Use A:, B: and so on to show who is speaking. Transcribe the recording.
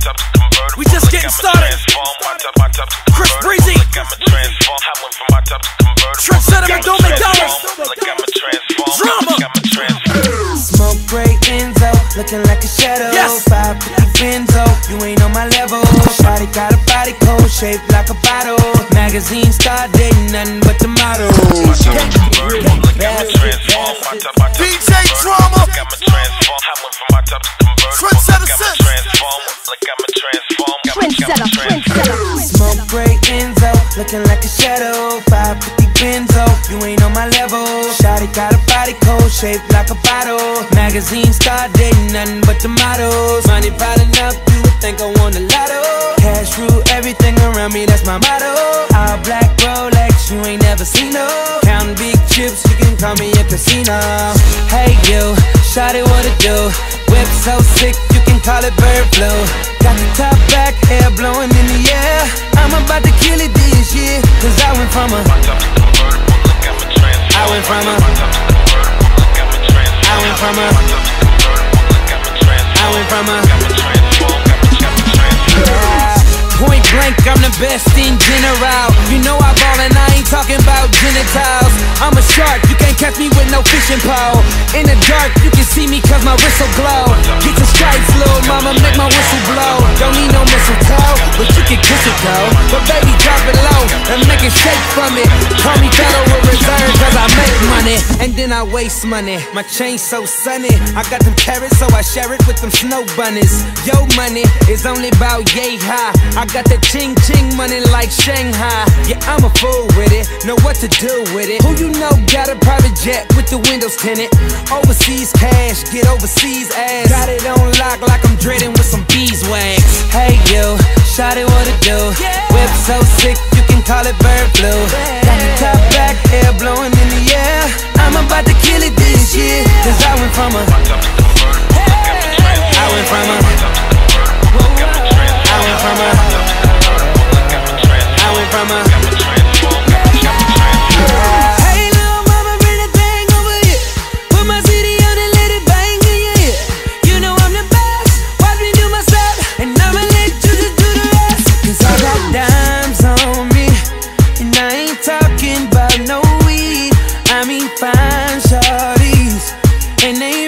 A: We just getting started. Chris Breezy, Trendsetter McDonald's, Drama.
B: Smoke gray Enzo, looking like a shadow.
A: Yes.
B: 550 Benzo, you ain't on my level. Shawty got a body cold, shaped like a bottle. Magazine star dating nothing but the models.
A: DJ Drama, Trendsetter Sense.
B: Smoke gray Enzo, looking like a shadow. 550 Benzo, you ain't on my level. Shawty got a body cold, shaped like a bottle. Magazine star dating nothing but the models. Money piling up, you would think I won the lotto. Cash rule everything around me, that's my motto. All black Rolex, you ain't never seen no. Counting big chips, you can call me a casino. Hey you, shawty what it do? Whip so sick, you can call it bird flu. Got the top back, hair blowing in the air. I'm about to kill it this year, cause I went from a point blank, I'm the best in general. You know I ball and I ain't talking about genitals. I'm a shark, you can't catch me with no fishing pole. In the dark, you can see me cause my whistle glow. Get your stripes, little mama, make my whistle blow. Don't need no mistletoe, but you can kiss it though. But baby, drop it low and make it shake from it. Call me Federal Reserve cause I make money and then I waste money. My chain so sunny, I got them carrots so I share it with them snow bunnies. Yo money is only about yay high. I got that ching ching money like Shanghai. Yeah, I'm a fool with it, know what to do with it. Who you know got a private jet with the windows tinted? Overseas cash, get overseas ass. Got it on lock like I'm dreading with some beeswax. Hey you, shawty what it do? Whip so sick, you can call it bird flu. Got the top back, hair blowing in the air. I'm about to kill it this year, cause I went from a hey little mama, bring that thing over here. Put my CD on and let it bang in your ear. You know I'm the best, watch me do my stuff, and I'ma let you just do the rest. Cause I got dimes on me, and I ain't talking about no weed. I mean fine shorties, and they